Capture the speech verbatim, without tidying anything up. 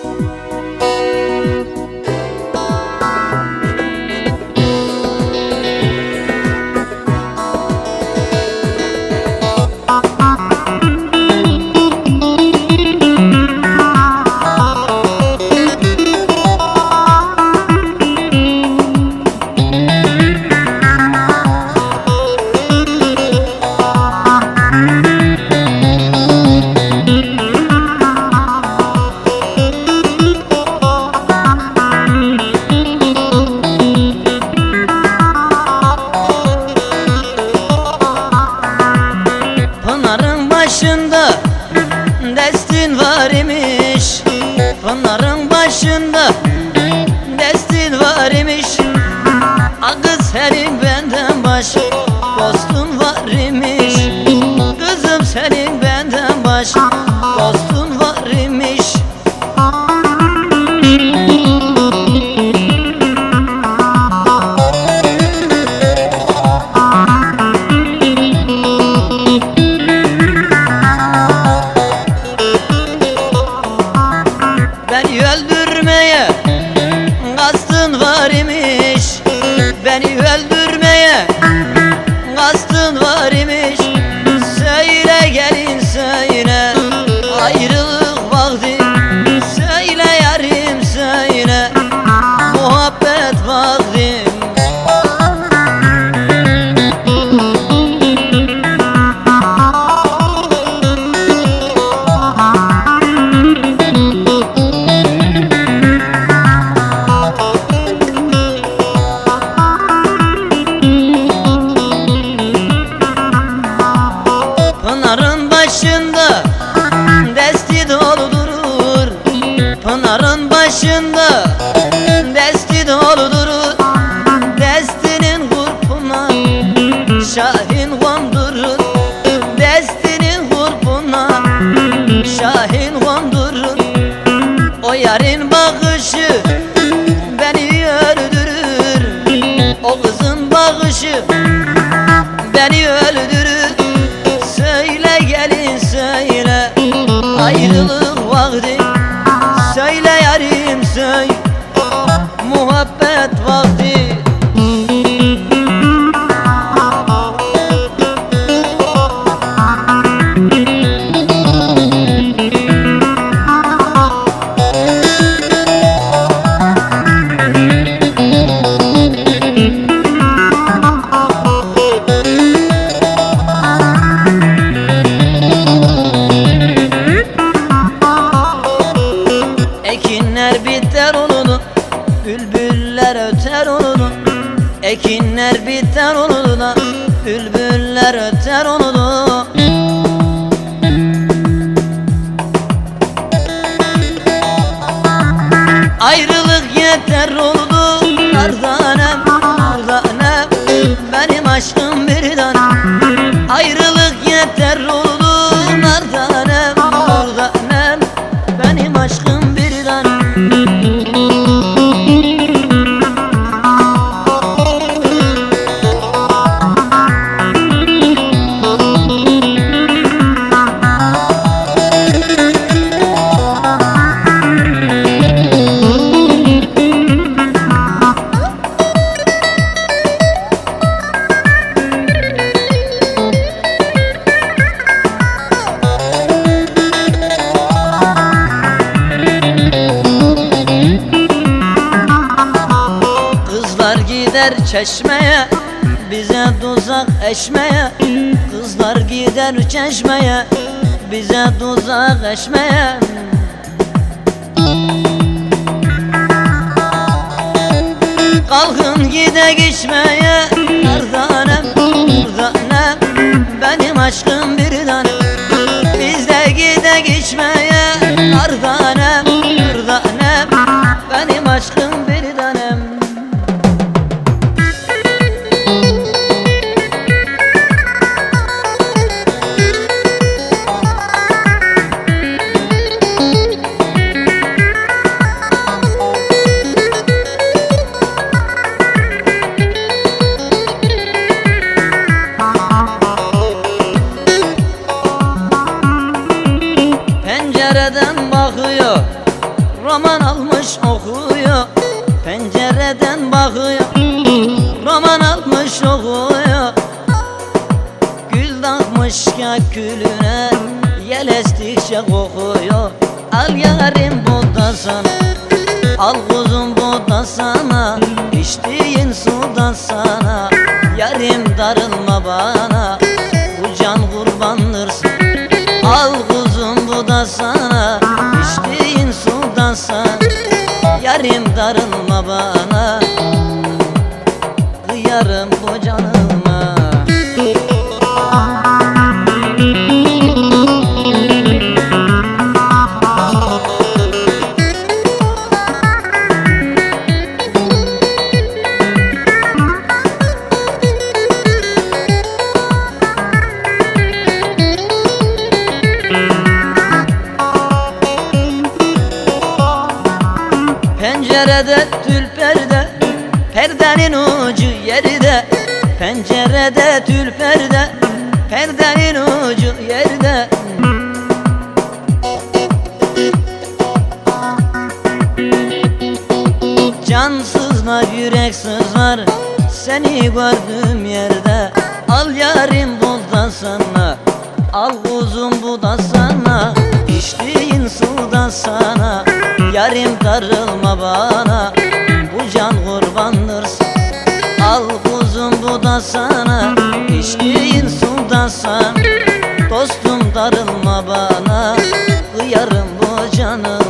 Destin var imiş, pınarın başında destin var imiş. Kız senin benden baş dostun var imiş. Kızım senin benden baş dostun var imiş. Beni öldürmeye kastın var imiş. Beni öldürmeye kastın var imiş. Söyle gelin söyle, ayrılık vakti. Söyle yarim söyle, muhabbet vakti. Pınarın başında desti dolu durur. Pınarın başında desti dolu durur. Destinin kurpuna şahin kondurur. Destinin kurpuna şahin kondurur. O yarın bakışı beni öldürür. O kızın bakışı beni öldürür. Söyle gelin söyle, ayrılık vakti. Söyle yarim söyle, muhabbet vakti. Ekinler biter oldu, bülbüller öter oldu. Ekinler biter oldu da bülbüller öter oldu. Ayrılık yeter oldu nardanem, nardanem. Benim aşkım bir tanem. Ayrılık yeter oldu nardanem, nardanem. Benim aşkım bir tanem. Kızlar gider çeşmeye, bize tuzak eşmeye. Kızlar gider çeşmeye, bize tuzak eşmeye. Kalkın gidek içmeye, nardanem, nardanem. Benim aşkım bir tanem. Biz de gidek içmeye, nardanem, nardanem. Benim aşkım bir tanem. roman almış okuyor, pencereden bakıyor. Roman almış okuyor, gül takmış külüne, yel estikçe kokuyor. Al yarim bu da sana, al kuzum bu da sana, içtiğin su da sana. Yarim darılma bana, bu can kurbandırsın. Al kuzum bu da sana, içtiğin su da sana. Yarim darılma bana, kıyarım bu canıma. Pencerede tül perde, perdenin ucu yerde. Pencerede tül perde, perdenin ucu yerde. Cansızlar, yüreksizler, seni gördüğüm yerde. Al yarim bu da sana, al kuzum bu da sana, içtiğin su da sana. Yarim darılma bana, bu can kurbandırsın. Al kuzum bu da sana, içtiğin su da sana. Dostum darılma bana, kıyarım bu canı.